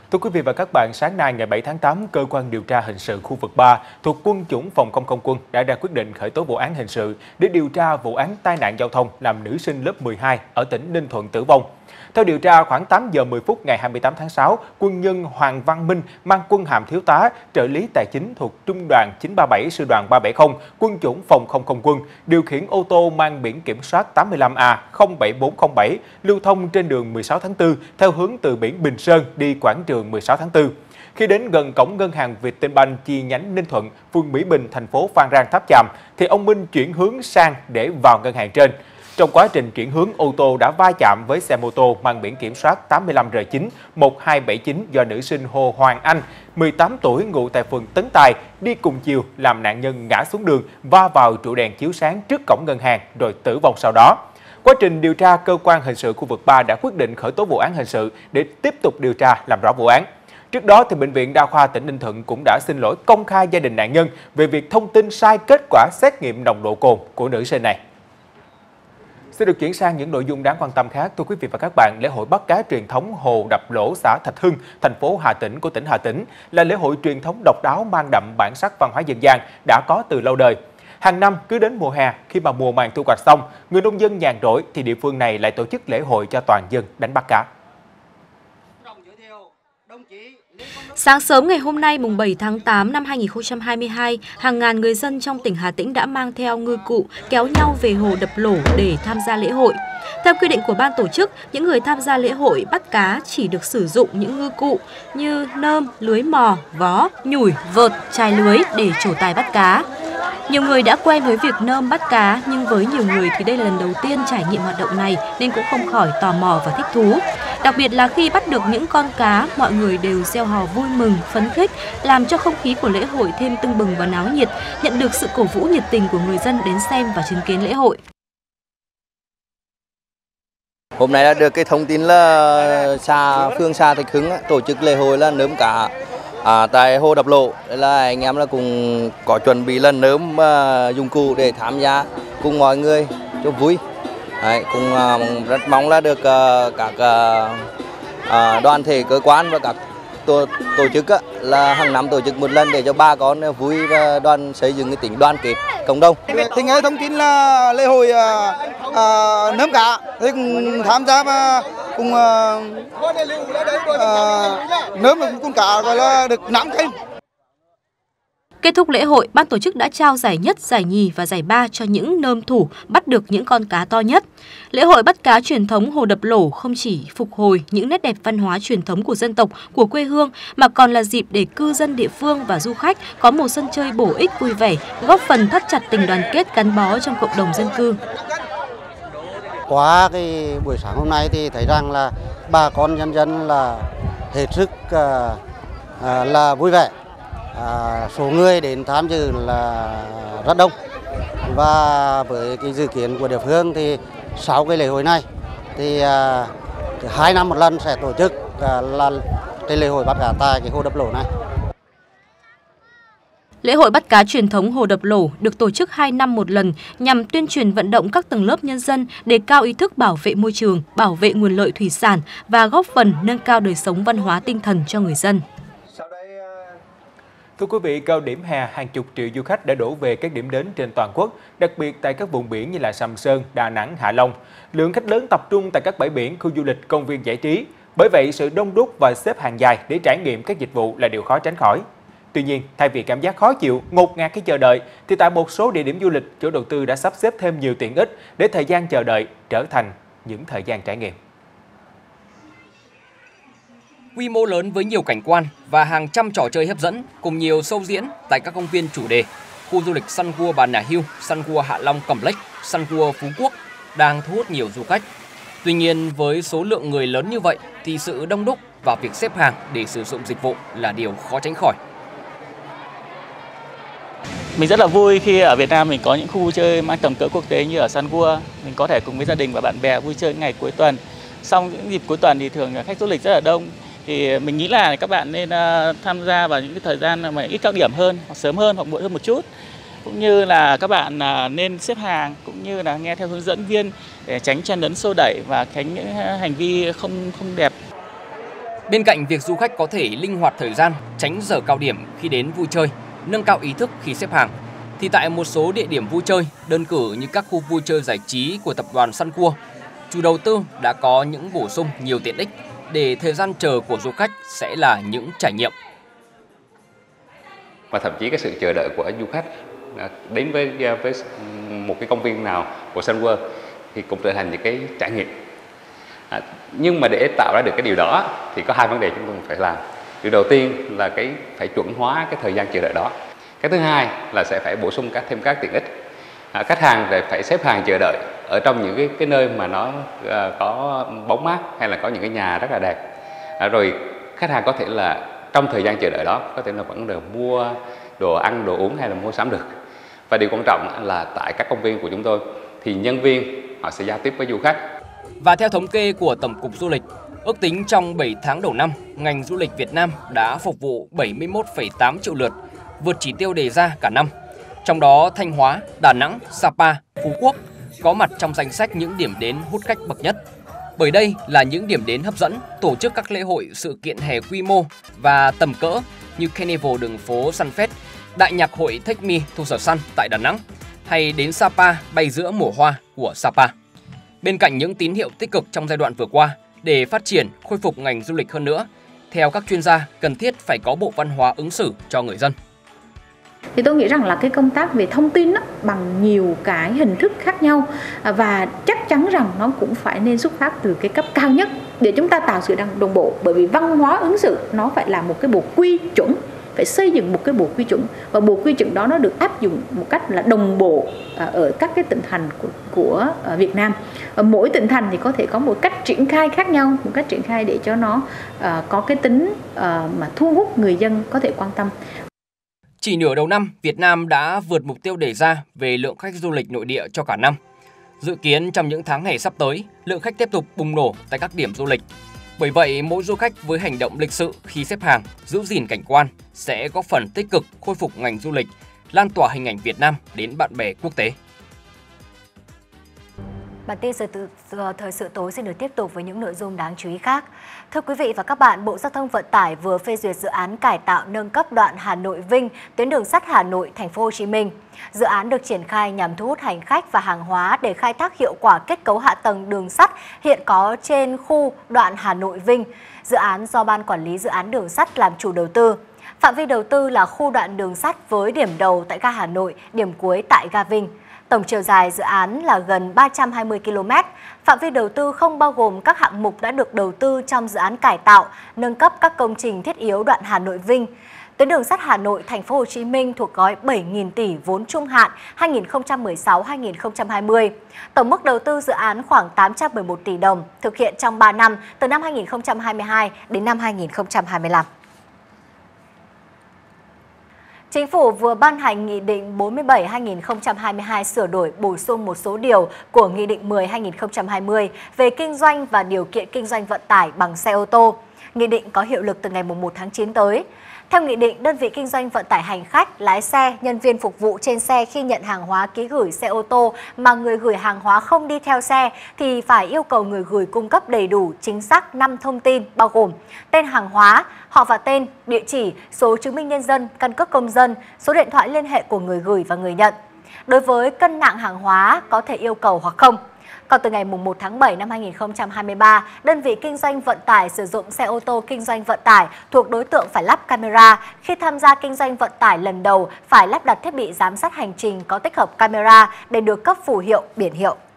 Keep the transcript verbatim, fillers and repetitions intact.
Thưa quý vị và các bạn, sáng nay ngày bảy tháng tám, Cơ quan điều tra hình sự khu vực ba thuộc Quân chủng Phòng không không quân đã ra quyết định khởi tố vụ án hình sự để điều tra vụ án tai nạn giao thông làm nữ sinh lớp mười hai ở tỉnh Ninh Thuận tử vong. Theo điều tra, khoảng tám giờ mười phút ngày hai mươi tám tháng sáu, quân nhân Hoàng Văn Minh mang quân hàm thiếu tá, trợ lý tài chính thuộc Trung đoàn chín ba bảy Sư đoàn ba bảy không, Quân chủng Phòng không không quân, điều khiển ô tô mang biển kiểm soát tám mươi lăm A không bảy bốn không bảy, lưu thông trên đường mười sáu tháng tư theo hướng từ biển Bình Sơn đi quảng trường mười sáu tháng tư. Khi đến gần cổng ngân hàng Vietinbank chi nhánh Ninh Thuận, phường Mỹ Bình, thành phố Phan Rang Tháp Chàm, thì ông Minh chuyển hướng sang để vào ngân hàng trên. Trong quá trình chuyển hướng, ô tô đã va chạm với xe mô tô mang biển kiểm soát tám mươi lăm R chín một hai bảy chín do nữ sinh Hồ Hoàng Anh, mười tám tuổi, ngụ tại phường Tấn Tài, đi cùng chiều, làm nạn nhân ngã xuống đường, va vào trụ đèn chiếu sáng trước cổng ngân hàng rồi tử vong sau đó. Quá trình điều tra, Cơ quan hình sự khu vực ba đã quyết định khởi tố vụ án hình sự để tiếp tục điều tra làm rõ vụ án. Trước đó, thì Bệnh viện Đa khoa tỉnh Ninh Thuận cũng đã xin lỗi công khai gia đình nạn nhân về việc thông tin sai kết quả xét nghiệm nồng độ cồn của nữ sinh này. Sẽ được chuyển sang những nội dung đáng quan tâm khác. Thưa quý vị và các bạn, lễ hội bắt cá truyền thống Hồ Đập Lỗ, xã Thạch Hưng, thành phố Hà Tĩnh của tỉnh Hà Tĩnh là lễ hội truyền thống độc đáo mang đậm bản sắc văn hóa dân gian đã có từ lâu đời. Hàng năm cứ đến mùa hè, khi mà mùa màng thu hoạch xong, người nông dân nhàn rỗi thì địa phương này lại tổ chức lễ hội cho toàn dân đánh bắt cá. Sáng sớm ngày hôm nay, mùng bảy tháng tám năm hai nghìn không trăm hai mươi hai, hàng ngàn người dân trong tỉnh Hà Tĩnh đã mang theo ngư cụ kéo nhau về Hồ Đập Lỗ để tham gia lễ hội. Theo quy định của ban tổ chức, những người tham gia lễ hội bắt cá chỉ được sử dụng những ngư cụ như nơm, lưới mò, vó, nhủi, vợt, chài lưới để trổ tài bắt cá. Nhiều người đã quen với việc nơm bắt cá, nhưng với nhiều người thì đây là lần đầu tiên trải nghiệm hoạt động này nên cũng không khỏi tò mò và thích thú. Đặc biệt là khi bắt được những con cá, mọi người đều reo hò vui mừng, phấn khích, làm cho không khí của lễ hội thêm tưng bừng và náo nhiệt, nhận được sự cổ vũ nhiệt tình của người dân đến xem và chứng kiến lễ hội. Hôm nay đã được cái thông tin là xã phường xã Thạch Hưng tổ chức lễ hội là nớm cá à, tại Hồ Đập Lỗ. Đây là anh em là cùng có chuẩn bị là nớm uh, dụng cụ để tham gia cùng mọi người cho vui. Đấy, cùng uh, rất mong là được uh, các uh, uh, đoàn thể cơ quan và các tổ, tổ chức uh, là hàng năm tổ chức một lần để cho ba con uh, vui và đoàn xây dựng cái tính đoàn kết cộng đồng. Thì nghe thông tin là lễ hội uh, uh, nớm cá thì cùng tham gia và cùng uh, uh, nớm được con cá gọi là được năm cân. Kết thúc lễ hội, ban tổ chức đã trao giải nhất, giải nhì và giải ba cho những nơm thủ bắt được những con cá to nhất. Lễ hội bắt cá truyền thống Hồ Đập Lỗ không chỉ phục hồi những nét đẹp văn hóa truyền thống của dân tộc, của quê hương, mà còn là dịp để cư dân địa phương và du khách có một sân chơi bổ ích vui vẻ, góp phần thắt chặt tình đoàn kết gắn bó trong cộng đồng dân cư. Qua cái buổi sáng hôm nay thì thấy rằng là bà con nhân dân là hết sức uh, uh, là vui vẻ. À, số người đến tham dự là rất đông, và với cái dự kiến của địa phương thì sau cái lễ hội này thì à, hai năm một lần sẽ tổ chức à, là cái lễ hội bắt cá tại cái Hồ Đập Lỗ này. Lễ hội bắt cá truyền thống Hồ Đập Lỗ được tổ chức hai năm một lần nhằm tuyên truyền vận động các tầng lớp nhân dân đề cao ý thức bảo vệ môi trường, bảo vệ nguồn lợi thủy sản và góp phần nâng cao đời sống văn hóa tinh thần cho người dân. Thưa quý vị, cao điểm hè, hàng chục triệu du khách đã đổ về các điểm đến trên toàn quốc, đặc biệt tại các vùng biển như là Sầm Sơn, Đà Nẵng, Hạ Long. Lượng khách lớn tập trung tại các bãi biển, khu du lịch, công viên giải trí. Bởi vậy, sự đông đúc và xếp hàng dài để trải nghiệm các dịch vụ là điều khó tránh khỏi. Tuy nhiên, thay vì cảm giác khó chịu, ngột ngạt khi chờ đợi, thì tại một số địa điểm du lịch, chủ đầu tư đã sắp xếp thêm nhiều tiện ích để thời gian chờ đợi trở thành những thời gian trải nghiệm. Quy mô lớn với nhiều cảnh quan và hàng trăm trò chơi hấp dẫn cùng nhiều show diễn tại các công viên chủ đề, khu du lịch Sun World Bà Nà Hills, Sun World Hạ Long Cẩm Lách, Sun World Phú Quốc đang thu hút nhiều du khách. Tuy nhiên, với số lượng người lớn như vậy thì sự đông đúc và việc xếp hàng để sử dụng dịch vụ là điều khó tránh khỏi. Mình rất là vui khi ở Việt Nam mình có những khu vui chơi mang tầm cỡ quốc tế như ở Sun World. Mình có thể cùng với gia đình và bạn bè vui chơi ngày cuối tuần. Sau những dịp cuối tuần thì thường khách du lịch rất là đông. Thì mình nghĩ là các bạn nên uh, tham gia vào những cái thời gian mà ít cao điểm hơn, hoặc sớm hơn, hoặc muộn hơn một chút. Cũng như là các bạn uh, nên xếp hàng, cũng như là nghe theo hướng dẫn viên để tránh chen lấn xô đẩy và tránh những hành vi không không đẹp. Bên cạnh việc du khách có thể linh hoạt thời gian, tránh giờ cao điểm khi đến vui chơi, nâng cao ý thức khi xếp hàng, thì tại một số địa điểm vui chơi, đơn cử như các khu vui chơi giải trí của tập đoàn Sun World, chủ đầu tư đã có những bổ sung nhiều tiện ích để thời gian chờ của du khách sẽ là những trải nghiệm. Và thậm chí cái sự chờ đợi của du khách đến với với một cái công viên nào của Sun World thì cũng trở thành những cái trải nghiệm. À, nhưng mà để tạo ra được cái điều đó thì có hai vấn đề chúng tôi phải làm. Điều đầu tiên là cái phải chuẩn hóa cái thời gian chờ đợi đó. Cái thứ hai là sẽ phải bổ sung các thêm các tiện ích. À, khách hàng phải xếp hàng chờ đợi ở trong những cái cái nơi mà nó à, có bóng mát hay là có những cái nhà rất là đẹp. À, rồi khách hàng có thể là trong thời gian chờ đợi đó có thể là vẫn được mua đồ ăn, đồ uống hay là mua sắm được. Và điều quan trọng là tại các công viên của chúng tôi thì nhân viên họ sẽ giao tiếp với du khách. Và theo thống kê của Tổng cục Du lịch, ước tính trong bảy tháng đầu năm, ngành du lịch Việt Nam đã phục vụ bảy mươi mốt phẩy tám triệu lượt, vượt chỉ tiêu đề ra cả năm. Trong đó Thanh Hóa, Đà Nẵng, Sapa, Phú Quốc có mặt trong danh sách những điểm đến hút khách bậc nhất. Bởi đây là những điểm đến hấp dẫn, tổ chức các lễ hội, sự kiện hè quy mô và tầm cỡ như Carnival đường phố Sunfest, Đại nhạc hội Take Me to the Sun tại Đà Nẵng, hay đến Sapa bay giữa mùa hoa của Sapa. Bên cạnh những tín hiệu tích cực trong giai đoạn vừa qua, để phát triển, khôi phục ngành du lịch hơn nữa, theo các chuyên gia cần thiết phải có bộ văn hóa ứng xử cho người dân. Thì tôi nghĩ rằng là cái công tác về thông tin đó, bằng nhiều cái hình thức khác nhau và chắc chắn rằng nó cũng phải nên xuất phát từ cái cấp cao nhất để chúng ta tạo sự đồng bộ, bởi vì văn hóa ứng xử nó phải là một cái bộ quy chuẩn, phải xây dựng một cái bộ quy chuẩn và bộ quy chuẩn đó nó được áp dụng một cách là đồng bộ ở các cái tỉnh thành của, của Việt Nam. Mỗi tỉnh thành thì có thể có một cách triển khai khác nhau, một cách triển khai để cho nó uh, có cái tính uh, mà thu hút người dân có thể quan tâm. Chỉ nửa đầu năm, Việt Nam đã vượt mục tiêu đề ra về lượng khách du lịch nội địa cho cả năm. Dự kiến trong những tháng hè sắp tới, lượng khách tiếp tục bùng nổ tại các điểm du lịch. Bởi vậy, mỗi du khách với hành động lịch sự khi xếp hàng, giữ gìn cảnh quan sẽ góp phần tích cực khôi phục ngành du lịch, lan tỏa hình ảnh Việt Nam đến bạn bè quốc tế. Bản tin giờ tự, giờ thời sự tối xin được tiếp tục với những nội dung đáng chú ý khác. Thưa quý vị và các bạn, Bộ Giao thông Vận tải vừa phê duyệt dự án cải tạo nâng cấp đoạn Hà Nội Vinh, tuyến đường sắt Hà Nội Thành phố Hồ Chí Minh. Dự án được triển khai nhằm thu hút hành khách và hàng hóa để khai thác hiệu quả kết cấu hạ tầng đường sắt hiện có trên khu đoạn Hà Nội Vinh. Dự án do Ban Quản lý Dự án Đường sắt làm chủ đầu tư. Phạm vi đầu tư là khu đoạn đường sắt với điểm đầu tại ga Hà Nội, điểm cuối tại ga Vinh. Tổng chiều dài dự án là gần ba trăm hai mươi ki lô mét. Phạm vi đầu tư không bao gồm các hạng mục đã được đầu tư trong dự án cải tạo, nâng cấp các công trình thiết yếu đoạn Hà Nội Vinh. Tuyến đường sắt Hà Nội Thành phố Hồ Chí Minh thuộc gói bảy nghìn tỷ vốn trung hạn hai nghìn không trăm mười sáu đến hai nghìn không trăm hai mươi. Tổng mức đầu tư dự án khoảng tám trăm mười một tỷ đồng, thực hiện trong ba năm từ năm hai nghìn không trăm hai mươi hai đến năm hai nghìn không trăm hai mươi lăm. Chính phủ vừa ban hành Nghị định bốn mươi bảy trên hai nghìn không trăm hai mươi hai sửa đổi bổ sung một số điều của Nghị định mười trên hai nghìn không trăm hai mươi về kinh doanh và điều kiện kinh doanh vận tải bằng xe ô tô. Nghị định có hiệu lực từ ngày mùng một tháng chín tới. Theo nghị định, đơn vị kinh doanh vận tải hành khách, lái xe, nhân viên phục vụ trên xe khi nhận hàng hóa ký gửi xe ô tô mà người gửi hàng hóa không đi theo xe thì phải yêu cầu người gửi cung cấp đầy đủ chính xác năm thông tin bao gồm tên hàng hóa, họ và tên, địa chỉ, số chứng minh nhân dân, căn cước công dân, số điện thoại liên hệ của người gửi và người nhận. Đối với cân nặng hàng hóa có thể yêu cầu hoặc không. Còn từ ngày mùng một tháng bảy năm hai nghìn không trăm hai mươi ba, đơn vị kinh doanh vận tải sử dụng xe ô tô kinh doanh vận tải thuộc đối tượng phải lắp camera. Khi tham gia kinh doanh vận tải lần đầu, phải lắp đặt thiết bị giám sát hành trình có tích hợp camera để được cấp phù hiệu, biển hiệu.